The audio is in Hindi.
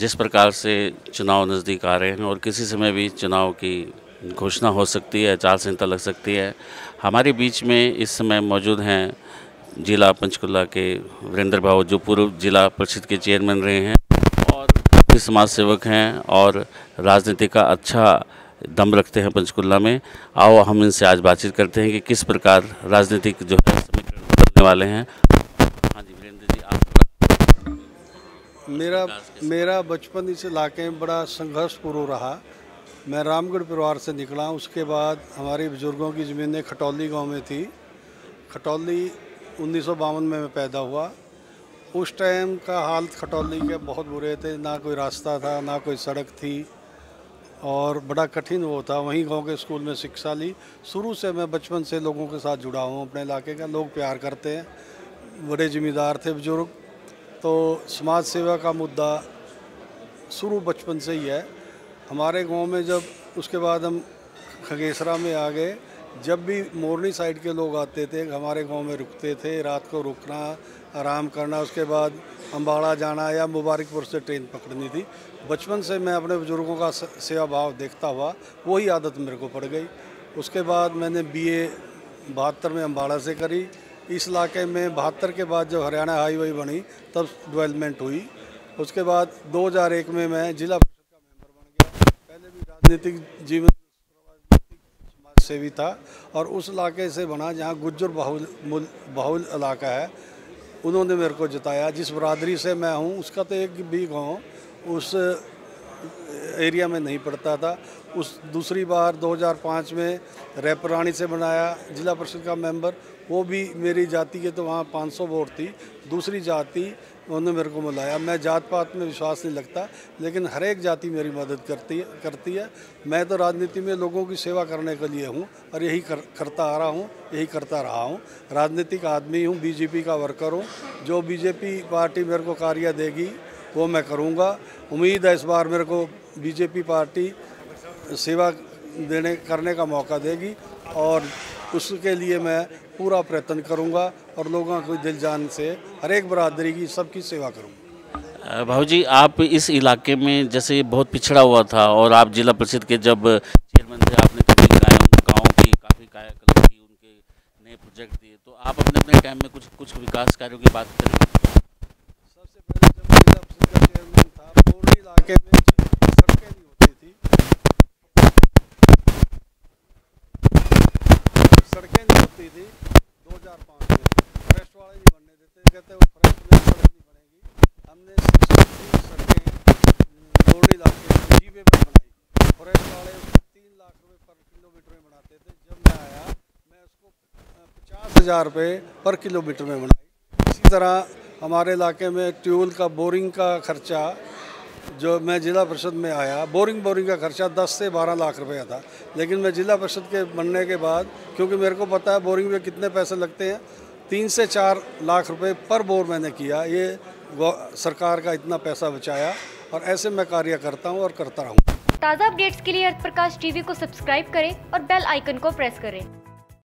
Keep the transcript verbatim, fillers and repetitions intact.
जिस प्रकार से चुनाव नज़दीक आ रहे हैं और किसी समय भी चुनाव की घोषणा हो सकती है, आचार संहिता लग सकती है। हमारे बीच में इस समय मौजूद हैं जिला पंचकुला के वीरेंद्र भाऊ, जो पूर्व जिला परिषद के चेयरमैन रहे हैं और काफ़ी समाज सेवक हैं और राजनीति का अच्छा दम रखते हैं पंचकुला में। आओ हम इनसे आज बातचीत करते हैं कि किस प्रकार राजनीतिक जो है समीकरण बदलने वाले हैं। हाँ जी वीरेंद्र जी, आप मेरा मेरा बचपन इस इलाके में बड़ा संघर्षपूर्ण रहा। मैं रामगढ़ परिवार से निकला। उसके बाद हमारे बुजुर्गों की ज़मीनें खटौली गांव में थी। खटौली उन्नीस सौ बावन में मैं पैदा हुआ। उस टाइम का हाल खटौली के बहुत बुरे थे, ना कोई रास्ता था, ना कोई सड़क थी और बड़ा कठिन वो था। वहीं गांव के स्कूल में शिक्षा ली। शुरू से मैं बचपन से लोगों के साथ जुड़ा हूँ। अपने इलाके का लोग प्यार करते हैं। बड़े ज़िम्मेदार थे बुजुर्ग। तो समाज सेवा का मुद्दा शुरू बचपन से ही है हमारे गांव में। जब उसके बाद हम खगेसरा में आ गए, जब भी मोरनी साइड के लोग आते थे हमारे गांव में रुकते थे। रात को रुकना, आराम करना, उसके बाद अम्बाड़ा जाना या मुबारकपुर से ट्रेन पकड़नी थी। बचपन से मैं अपने बुजुर्गों का सेवा भाव देखता हुआ वही आदत मेरे को पड़ गई। उसके बाद मैंने बीए बहत्तर में अम्बाड़ा से करी। इस इलाके में बहत्तर के बाद जब हरियाणा हाईवे बनी तब डेवलपमेंट हुई। उसके बाद दो हज़ार एक में मैं जिला परिषद का मेंबर बन गया। पहले भी राजनीतिक जीवन समाज सेवी था और उस इलाके से बना जहां गुज्जर बहुल बहुल इलाका है। उन्होंने मेरे को जिताया। जिस बरादरी से मैं हूं उसका तो एक भी गाँव उस एरिया में नहीं पड़ता था। उस दूसरी बार दो हज़ार पाँच में रैपरानी से बनाया जिला परिषद का मेंबर। वो भी मेरी जाति के, तो वहाँ पाँच सौ वोट थी। दूसरी जाति उन्होंने मेरे को मिलाया। मैं जात पात में विश्वास नहीं लगता, लेकिन हर एक जाति मेरी मदद करती है करती है मैं तो राजनीति में लोगों की सेवा करने के लिए हूँ और यही कर, करता आ रहा हूँ, यही करता रहा हूँ। राजनीतिक आदमी हूँ, बीजेपी का वर्कर हूँ। जो बीजेपी पार्टी मेरे को कार्य देगी वो मैं करूँगा। उम्मीद है इस बार मेरे को बीजेपी पार्टी सेवा देने करने का मौका देगी और उसके लिए मैं पूरा प्रयत्न करूंगा और लोगों को दिल जान से हर एक बरादरी की सबकी सेवा करूंगा। भाऊ जी, आप इस इलाके में जैसे ये बहुत पिछड़ा हुआ था और आप जिला परिषद के जब चेयरमैन थे, आपने कभी गाँव की काफ़ी कायाकल्प की, उनके नए प्रोजेक्ट दिए, तो आप अपने अपने टाइम में कुछ कुछ विकास कार्यों की बात करें। सबसे पहले जब जिला परिषद का चेयरमैन था, पूरे इलाके में सड़कें नहीं होती थी सड़कें नहीं होती थी दो हज़ार पाँच में फॉरेस्ट वाले नहीं बनने देते, कहते वो फॉरेस्ट में सड़क नहीं बनेगी। हमने सड़कें मोरनी इलाके में जीवे पर बनाई। फॉरेस्ट वाले तीन लाख रुपए पर किलोमीटर में बनाते थे। जब मैं आया मैं उसको पचास हज़ार रुपये पर किलोमीटर में बनाई। इसी तरह हमारे इलाके में ट्यूबवेल का बोरिंग का खर्चा, जो मैं जिला परिषद में आया, बोरिंग बोरिंग का खर्चा दस से बारह लाख रुपया था। लेकिन मैं जिला परिषद के बनने के बाद, क्योंकि मेरे को पता है बोरिंग में कितने पैसे लगते हैं, तीन से चार लाख रुपए पर बोर मैंने किया। ये सरकार का इतना पैसा बचाया और ऐसे मैं कार्य करता हूँ और करता रहूँगा। ताज़ा अपडेट्स के लिए अर्थ प्रकाश टीवी को सब्सक्राइब करें और बेल आइकन को प्रेस करें।